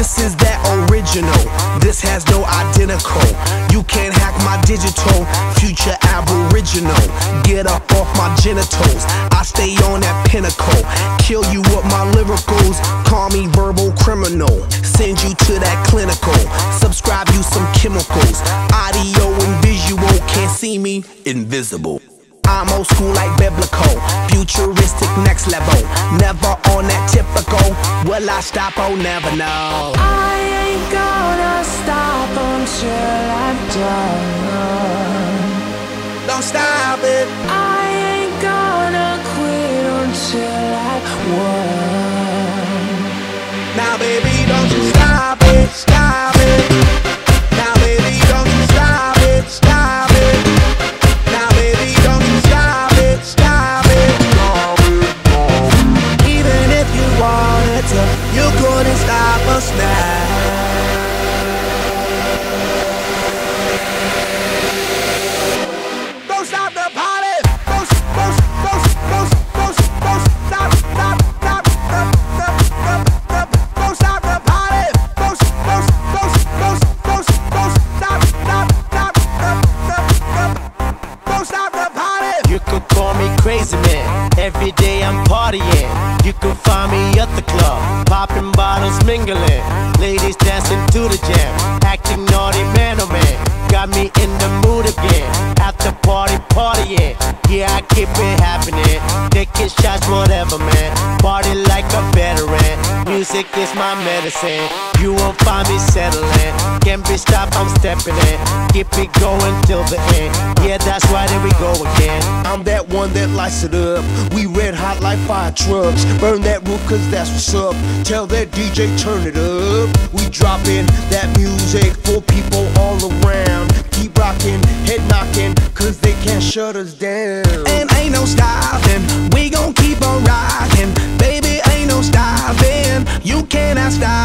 This is that original, this has no identical. You can't hack my digital, future aboriginal. Get up off my genitals, I stay on that pinnacle. Kill you with my lyricals, call me verbal criminal. Send you to that clinical, subscribe you some chemicals. Audio and visual, can't see me, invisible. I'm old school like biblical, futuristic next level. Never on that typical, will I stop? Oh, never know. I ain't gonna stop until I'm done. Don't stop it. I ain't gonna quit until I won. Now baby, don't you stop it, stop it. Now baby, don't you stop it, stop it. Now baby, don't you stop it, stop it. Even if you wanted to, you couldn't stop us now. Don't stop the party. Don't stop, stop, stop, stop. Don't stop the party. Don't stop, don't stop the party. You could call me crazy man, every day I'm partying. You can find me at the club, popping bottles, mingling. Ladies dancing to the jam, acting naughty man oh man. Got me in the mood again, after party partying. Yeah, I keep it happening, taking shots, whatever man. Party like a veteran, music is my medicine. You won't find me settling, can't be stopped, I'm stepping in. Keep it going till the end, yeah that's right, here we go again. I'm that one that lights it up. We red hot like fire trucks. Burn that roof cause that's what's up. Tell that DJ turn it up. We dropping that music for people all around. Keep rocking, head knocking, cause they can't shut us down. And ain't no stopping, we gon' keep on rocking. Baby, ain't no stopping, you cannot stop.